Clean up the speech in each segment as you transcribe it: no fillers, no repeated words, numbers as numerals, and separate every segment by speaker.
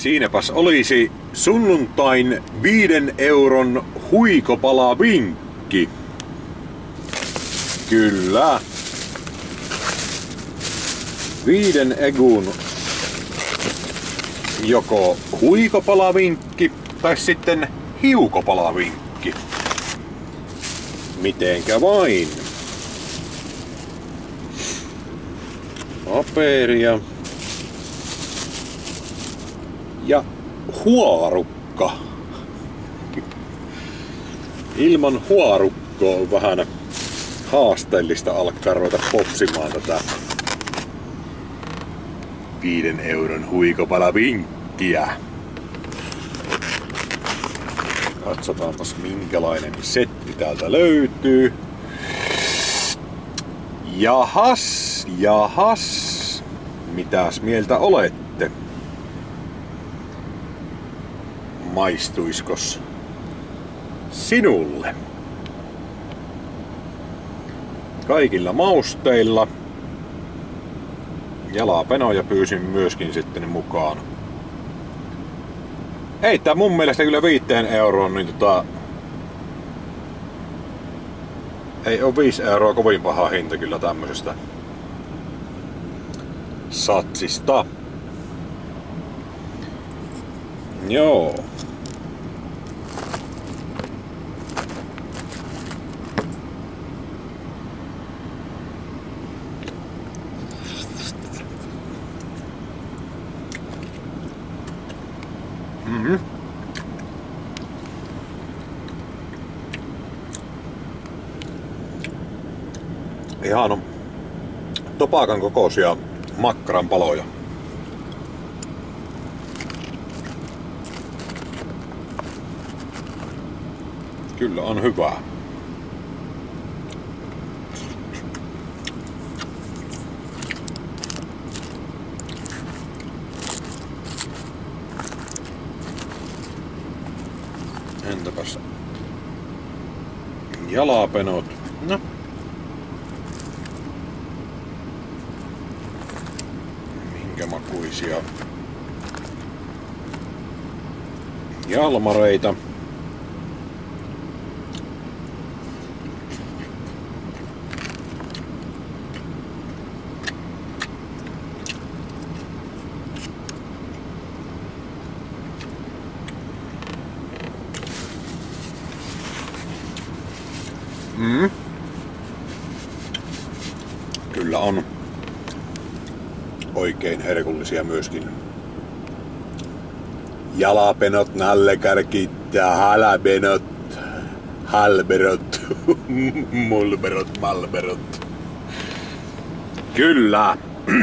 Speaker 1: Siinäpäs olisi sunnuntain 5 euron huikopalavinkki. Kyllä. 5 egun joko huikopalavinkki tai sitten hiukopalavinkki. Mitenkä vain. Paperia. Ja huarukka. Ilman huarukkoa on vähän haasteellista alkaa ruveta popsimaan tätä 5 euron huikopalavinkkiä. Katsotaanpas minkälainen setti täältä löytyy. Jahas. Mitäs mieltä olette? Maistuiskos sinulle? Kaikilla mausteilla. Jalapenoja pyysin myöskin sitten mukaan. Ei tää mun mielestä kyllä 5 euroon, niin ei oo 5 euroa kovin paha hinta kyllä tämmöisestä satsista. Joo. Ihan on topakan kokoisia makkaran paloja. Kyllä on hyvää. Entäpäs jalapenot? No. Minkä makuisia jalmareita? Kyllä on oikein herkullisia myöskin. Jalapenot, nallekärkit ja halapenot, halberot, mulberot, malberot. Kyllä.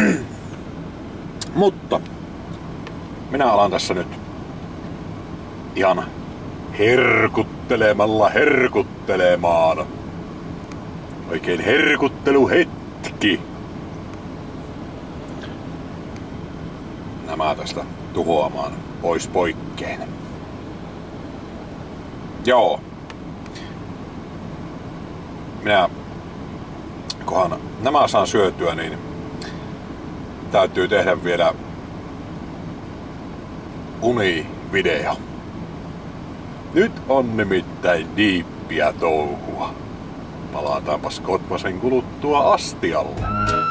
Speaker 1: Mutta minä alan tässä nyt ihan herkuttelemaan. Oikein herkutteluhetki. Nämä tästä tuhoamaan pois poikkeen. Joo. Kunhan nämä saan syötyä, niin täytyy tehdä vielä univideo. Nyt on nimittäin diippiä touhua. Palataanpas Kotvasen kuluttua astialle.